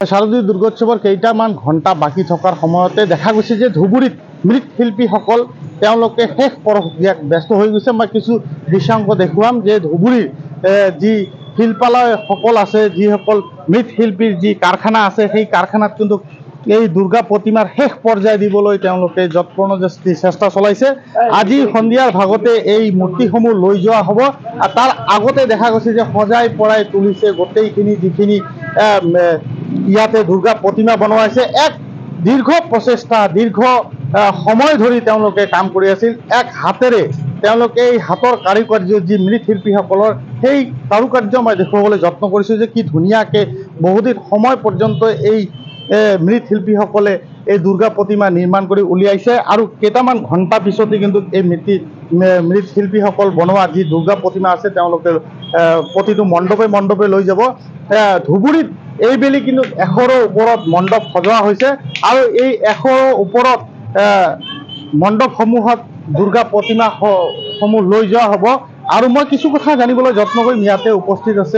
শাৰদীয় দুৰ্গোৎসৱৰ কেইটামান ঘণ্টা বাকী থকাৰ সময়তে দেখা গৈছে যে ধুবুৰীত মৃৎশিল্পীসকল তেওঁলোকে শেষ পৰশ দিয়াত ব্যস্ত হৈ গৈছে। মই কিছু দৃশ্যাংশ দেখুৱাম যে ধুবুৰীৰ যি শিল্পালয়সকল আছে, যিসকল মৃৎশিল্পীৰ যি কাৰখানা আছে, সেই কাৰখানাত কিন্তু এই দুৰ্গা প্ৰতিমাৰ শেষ পৰ্যায় দিবলৈ তেওঁলোকে যৎপৰোনাস্তি চেষ্টা চলাইছে। আজি সন্ধিয়াৰ ভাগতে এই মূৰ্তিসমূহ লৈ যোৱা হ'ব। তাৰ আগতে দেখা গৈছে যে সজাই পৰাই তুলিছে গোটেইখিনি যিখিনি ইয়াতে দুৰ্গা প্ৰতিমা বনোৱাইছে। এক দীৰ্ঘ প্ৰচেষ্টা, দীৰ্ঘ সময় ধৰি তেওঁলোকে কাম কৰি আছিল। এক হাতেৰে তেওঁলোকে এই হাতৰ কাৰুকাৰ্য যি মৃৎশিল্পীসকলৰ, সেই কাৰুকাৰ্য মই দেখুৱাবলৈ যত্ন কৰিছোঁ যে কি ধুনীয়াকৈ বহুদিন সময় পৰ্যন্ত এই মৃৎশিল্পীসকলে এই দুৰ্গা প্ৰতিমা নিৰ্মাণ কৰি উলিয়াইছে আৰু কেইটামান ঘণ্টা পিছতে কিন্তু এই মৃৎশিল্পীসকল বনোৱা যি দুৰ্গা প্ৰতিমা আছে তেওঁলোকে প্ৰতিটো মণ্ডপে মণ্ডপে লৈ যাব। ধুবুৰীত এইবেলি কিন্তু 100ৰ ওপৰত মণ্ডপ সজোৱা হৈছে আৰু এই 100ৰ ওপৰত মণ্ডপসমূহত দুৰ্গা প্ৰতিমাসমূহ লৈ যোৱা হ'ব। আৰু মই কিছু কথা জানিবলৈ যত্ন কৰিম। ইয়াতে উপস্থিত আছে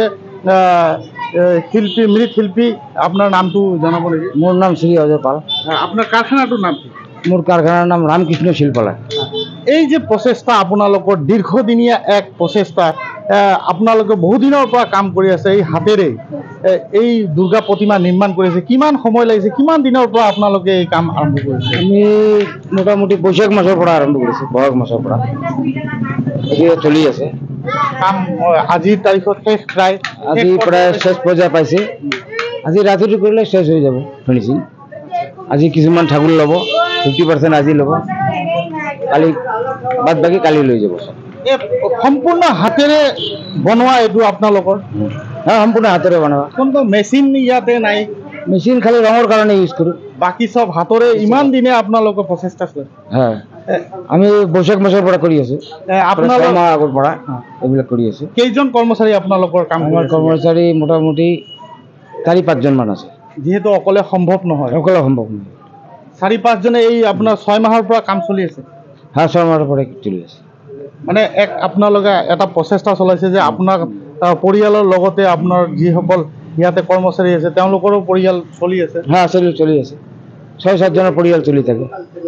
শিল্পী, মৃৎশিল্পী। আপোনাৰ নামটো জনাব নেকি? মোৰ নাম শ্ৰী অজয় পাল। আপোনাৰ কাৰখানাটোৰ নাম কি? মোৰ কাৰখানাৰ নাম ৰামকৃষ্ণ শিল্পালয়। এই যে প্ৰচেষ্টা, আপোনালোকৰ দীৰ্ঘদিনীয়া এক প্ৰচেষ্টা, আপোনালোকে বহুদিনৰ পৰা কাম কৰি আছে এই হাতেৰে এই দুৰ্গা প্ৰতিমা নিৰ্মাণ কৰিছে, কিমান সময় লাগিছে, কিমান দিনৰ পৰা আপোনালোকে এই কাম আৰম্ভ কৰিছে? আমি মোটামুটি বৈশাখ মাসৰ পৰা আৰম্ভ কৰিছোঁ, বহাগ মাসৰ পৰা এতিয়া চলি আছে কাম। আজিৰ তাৰিখত শেষ, আজি প্ৰায় শেষ পৰ্যায় পাইছে। আজি ৰাতিটো কৰিলে শেষ হৈ যাব ফিনিচিং। আজি কিছুমান ঠাকুৰ ল'ব, 50% আজি ল'ব, কালি বাদ বাকী কালি লৈ যাব। সম্পূৰ্ণ হাতেৰে বনোৱা এইটো আপোনালোকৰ? হ্যাঁ, সম্পূৰ্ণ হাতেৰে বনোৱা। কোনটো মেচিন ইয়াতে নাই? মেচিন খালি ৰঙৰ কাৰণে ইউজ কৰোঁ, বাকী চব হাতৰে। ইমান দিনে আপোনালোকৰ প্ৰচেষ্টা আছে? হ্যাঁ, আমি বৈশাখ মাসৰ পৰা কৰি আছোঁ, আপোনাৰ আগৰ পৰা এইবিলাক কৰি আছোঁ। কেইজন কৰ্মচাৰী আপোনালোকৰ কাম? আমাৰ কৰ্মচাৰী মোটামুটি 4-5 জন মান আছে। যিহেতু অকলে সম্ভৱ নহয়। অকলে সম্ভৱ নহয়। 4-5 জনে এই আপোনাৰ 6 মাহৰ পৰা কাম চলি আছে? হ্যাঁ, 6 মাহৰ পৰা চলি আছে। মানে এক আপোনালোকে এটা প্ৰচেষ্টা চলাইছে যে আপোনাৰ পৰিয়ালৰ লগতে আপোনাৰ যিসকল ইয়াতে কৰ্মচাৰী আছে তেওঁলোকৰো পৰিয়াল চলি আছে? হ্যাঁ, চলি আছে। 6-7 জনৰ পৰিয়াল চলি থাকে।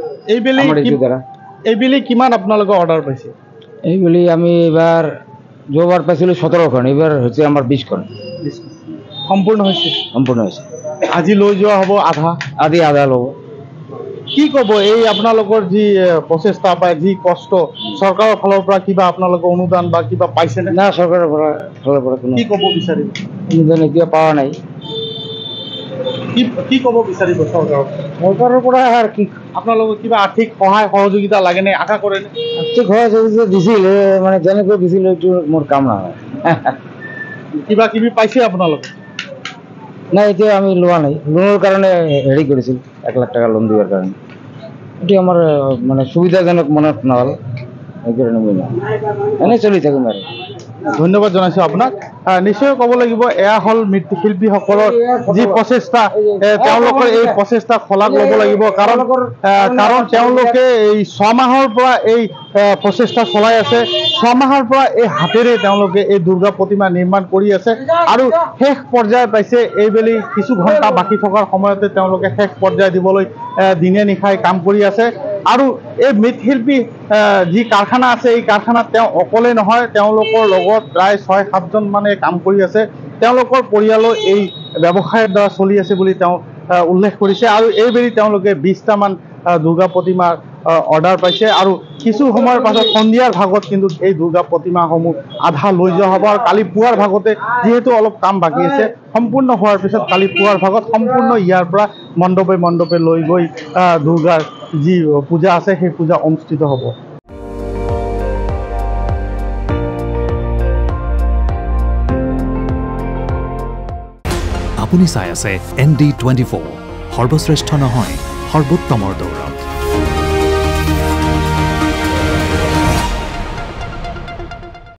এইবেলি কিমান আপোনালোকে অৰ্ডাৰ পাইছে? এইবেলি আমি এবাৰ যোৱাবাৰ পাইছিলোঁ 17খন, এইবাৰ হৈছে আমাৰ 20খন। সম্পূৰ্ণ হৈছে? সম্পূৰ্ণ হৈছে। আজি লৈ যোৱা হ'ব আধা? আজি আধা ল'ব। কি ক'ব এই আপোনালোকৰ যি প্ৰচেষ্টা বা যি কষ্ট, চৰকাৰৰ ফালৰ পৰা কিবা আপোনালোকৰ অনুদান বা কিবা পাইছেনে? না, চৰকাৰৰ ফালৰ পৰা কোনো কি ক'ব বিচাৰিব? অনুদান এতিয়া পোৱা নাই। কি ক'ব বিচাৰিব চৰকাৰৰ পৰা? আৰু কি, আপোনালোকৰ কিবা আৰ্থিক সহায় সহযোগিতা লাগেনে, আশা কৰেনে? আৰ্থিক সহযোগিতা দিছিল, মানে যেনেকৈ দিছিল এইটো মোৰ কাম নহয়। কিবা কিবি পাইছে আপোনালোকে? নাই, এতিয়া আমি লোৱা নাই। লোনৰ কাৰণে হেৰি কৰিছিল, 1 লাখ টাকা লোন দিয়াৰ কাৰণে। এইটো আমাৰ মানে সুবিধাজনক মনত নহ'ল, সেইকাৰণে মই এনেই চলি থাকিম আৰু। ধন্যবাদ জনাইছোঁ আপোনাক। নিশ্চয় ক'ব লাগিব এয়া হ'ল মৃৎশিল্পীসকলৰ যি প্ৰচেষ্টা, তেওঁলোকৰ এই প্ৰচেষ্টাক শলাগ ল'ব লাগিব। কাৰণ তেওঁলোকে এই 6 মাহৰ পৰা এই প্ৰচেষ্টা চলাই আছে। 6 মাহৰ পৰা এই হাতেৰে তেওঁলোকে এই দুৰ্গা প্ৰতিমা নিৰ্মাণ কৰি আছে আৰু শেষ পৰ্যায় পাইছে। এইবেলি কিছু ঘণ্টা বাকী থকাৰ সময়তে তেওঁলোকে শেষ পৰ্যায় দিবলৈ দিনে নিশাই কাম কৰি আছে। আৰু এই মৃৎশিল্পী যি কাৰখানা আছে, এই কাৰখানাত তেওঁ অকলে নহয়, তেওঁলোকৰ লগত প্ৰায় 6-7 জন মানে কাম কৰি আছে। তেওঁলোকৰ পৰিয়ালো এই ব্যৱসায়ৰ দ্বাৰা চলি আছে বুলি তেওঁ উল্লেখ কৰিছে। আৰু এইবেলি তেওঁলোকে 20টামান দুৰ্গা প্ৰতিমাৰ অৰ্ডাৰ পাইছে আৰু কিছু সময়ৰ পাছত সন্ধিয়াৰ ভাগত কিন্তু এই দুৰ্গা প্ৰতিমাসমূহ আধা লৈ যোৱা হ'ব। আৰু কালি পুৱাৰ ভাগতে যিহেতু অলপ কাম বাকী আছে, সম্পূৰ্ণ হোৱাৰ পিছত কালি পুৱাৰ ভাগত সম্পূৰ্ণ ইয়াৰ পৰা মণ্ডপে মণ্ডপে লৈ গৈ দুৰ্গাৰ যি পূজা আছে সেই পূজা অনুষ্ঠিত হ'ব। আপুনি চাই আছে ND24, সৰ্বশ্ৰেষ্ঠ নহয় সৰ্বোত্তমৰ দৌৰ।